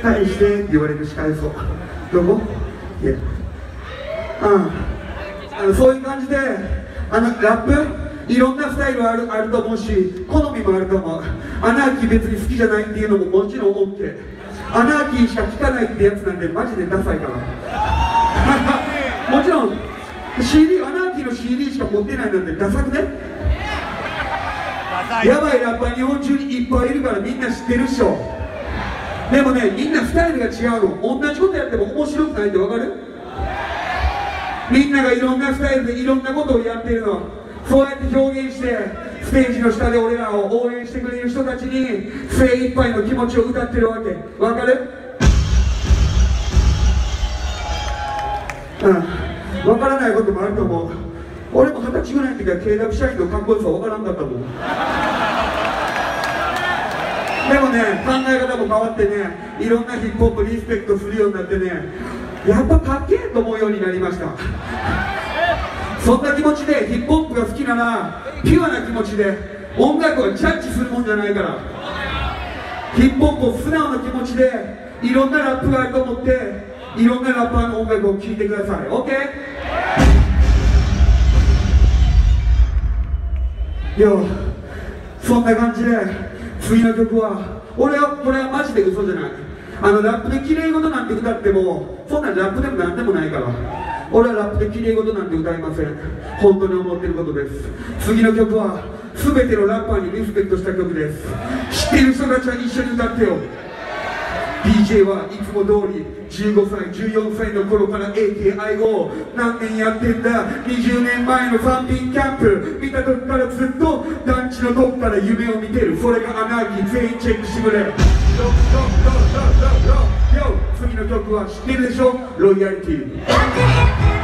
返してって言われるし返そう。どこ？いや、そういう感じでラップいろんなスタイルあると思うし、好みもあると思う。アナーキー別に好きじゃないっていうのももちろん OK。 アナーキーしか聴かないってやつなんでマジでダサいからもちろん CD、アナーキーの CD しか持ってないなんてダサくね。やばいラッパー日本中にいっぱいいるからみんな知ってるっしょ。でもね、みんなスタイルが違うの。同じことやっても面白くないってわかる？みんながいろんなスタイルでいろんなことをやってるの。そうやって表現してステージの下で俺らを応援してくれる人たちに精一杯の気持ちを歌ってるわけ。わかる？わからないこともあると思う。俺も20歳ぐらいの時は経絡社員のかっこよさわからんかったもん。でもね、考え方も変わってね、いろんなヒップホップリスペクトするようになってね、やっぱかっけえと思うようになりました。そんな気持ちでヒップホップが好きならピュアな気持ちで、音楽はジャッジするもんじゃないから、ヒップホップを素直な気持ちでいろんなラップがあると思って、いろんなラッパーの音楽を聴いてください。 OK？ いや、そんな感じで次の曲は、これはマジで嘘じゃない。ラップで綺麗事なんて歌ってもそんなラップでもなんでもないから。俺はラップで綺麗事なんて歌いません。本当に思ってることです。次の曲は全てのラッパーにリスペクトした曲です。知ってる人たちは一緒に歌ってよ。 DJ はいつも通り15歳14歳の頃から AKI を何年やってんだ。20年前のファンピンキャンプ見た時からずっと団地のどっから夢を見てる。それがアナーキー。全員チェックしてくれ。次の曲は知ってるでしょ？ロイヤリティ。